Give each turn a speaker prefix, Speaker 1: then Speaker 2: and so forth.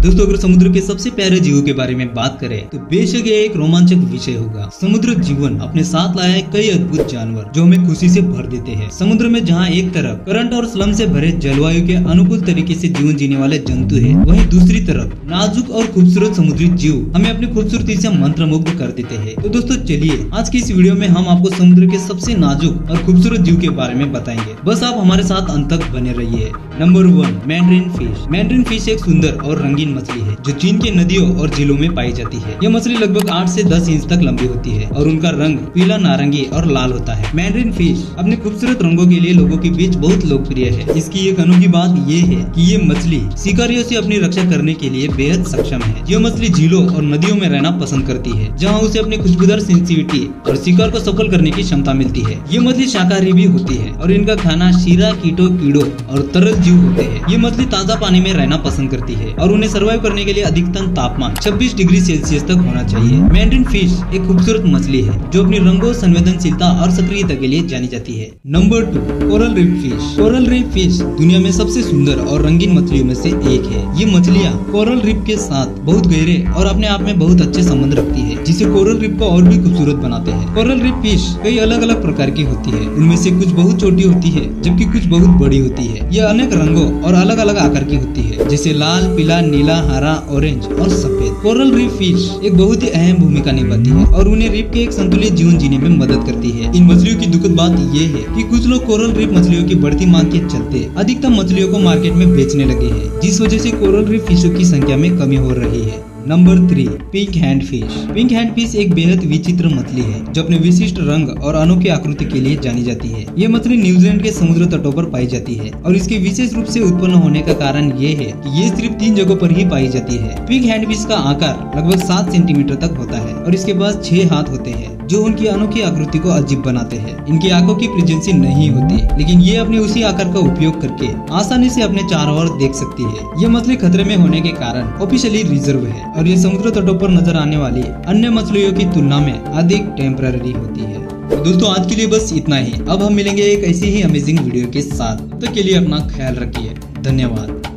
Speaker 1: दोस्तों अगर समुद्र के सबसे प्यारे जीवों के बारे में बात करें तो बेशक ये एक रोमांचक विषय होगा। समुद्र जीवन अपने साथ लाया है कई अद्भुत जानवर जो हमें खुशी से भर देते हैं। समुद्र में जहाँ एक तरफ करंट और स्लम से भरे जलवायु के अनुकूल तरीके से जीवन जीने वाले जंतु है, वहीं दूसरी तरफ नाजुक और खूबसूरत समुद्री जीव हमें अपनी खूबसूरती से मंत्रमुग्ध कर देते हैं। तो दोस्तों चलिए आज की इस वीडियो में हम आपको समुद्र के सबसे नाजुक और खूबसूरत जीव के बारे में बताएंगे। बस आप हमारे साथ अंत तक बने रहिए। Number 1, mandarin fish. Mandarin fish एक सुंदर और रंगीन मछली है जो चीन के नदियों और झीलों में पाई जाती है। यह मछली लगभग 8 से 10 इंच तक लंबी होती है और उनका रंग पीला, नारंगी और लाल होता है। मैंड्रिन फिश अपने खूबसूरत रंगों के लिए लोगों के बीच बहुत लोकप्रिय है। इसकी एक अनोखी बात ये है कि ये मछली शिकारियों से अपनी रक्षा करने के लिए बेहद सक्षम है। यह मछली झीलों और नदियों में रहना पसंद करती है जहाँ उसे अपनी खुशबूदार सेंसिटिविटी और शिकार को सफल करने की क्षमता मिलती है। ये मछली शाकाहारी भी होती है और इनका खाना शीरा, कीटों और तरल जीव होते हैं। ये मछली ताजा पानी में रहना पसंद करती है और उन्हें सर्वाइव करने के लिए अधिकतम तापमान 26 डिग्री सेल्सियस तक होना चाहिए। मैंड्रिन फिश एक खूबसूरत मछली है जो अपनी रंगों, संवेदनशीलता और सक्रियता के लिए जानी जाती है। Number 2, coral reef fish. Coral reef fish दुनिया में सबसे सुंदर और रंगीन मछलियों में से एक है। ये मछलियाँ कोरल रीफ के साथ बहुत गहरे और अपने आप में बहुत अच्छे संबंध रखती है, जिसे कोरल रीफ को और भी खूबसूरत बनाते हैं। कोरल रीफ फिश कई अलग अलग प्रकार की होती है। उनमें से कुछ बहुत छोटी होती है जबकि कुछ बहुत बड़ी होती है। यह अनेक रंगों और अलग अलग आकार की होती है, जैसे लाल, पीला, नीला, हरा, ऑरेंज और सफेद। कोरल रीफ फिश एक बहुत ही अहम भूमिका निभाती है और उन्हें रीफ के एक संतुलित जीवन जीने में मदद करती है। इन मछलियों की दुखद बात ये है कि कुछ लोग कोरल रीफ मछलियों की बढ़ती मांग के चलते अधिकतम मछलियों को मार्केट में बेचने लगे हैं, जिस वजह से कोरल रीफ फिशों की संख्या में कमी हो रही है। Number 3, pink hand fish. Pink hand fish एक बेहद विचित्र मछली है जो अपने विशिष्ट रंग और अनोखी आकृति के लिए जानी जाती है। ये मछली न्यूजीलैंड के समुद्र तटों पर पाई जाती है और इसके विशेष रूप से उत्पन्न होने का कारण ये है कि ये सिर्फ 3 जगहों पर ही पाई जाती है। पिंक हैंड फिश का आकार लगभग 7 सेंटीमीटर तक होता है और इसके पास 6 हाथ होते हैं जो उनकी अनोखी आकृति को अजीब बनाते हैं। इनकी आंखों की प्रेजेंसी नहीं होती, लेकिन ये अपने उसी आकार का उपयोग करके आसानी से अपने चारों ओर देख सकती है। ये मछली खतरे में होने के कारण ऑफिशियली रिजर्व है और ये समुद्र तटों पर नजर आने वाली अन्य मछलियों की तुलना में अधिक टेम्पररी होती है। दोस्तों आज के लिए बस इतना ही। अब हम मिलेंगे एक ऐसी ही अमेजिंग वीडियो के साथ। तब तक के लिए अपना ख्याल रखिए। धन्यवाद।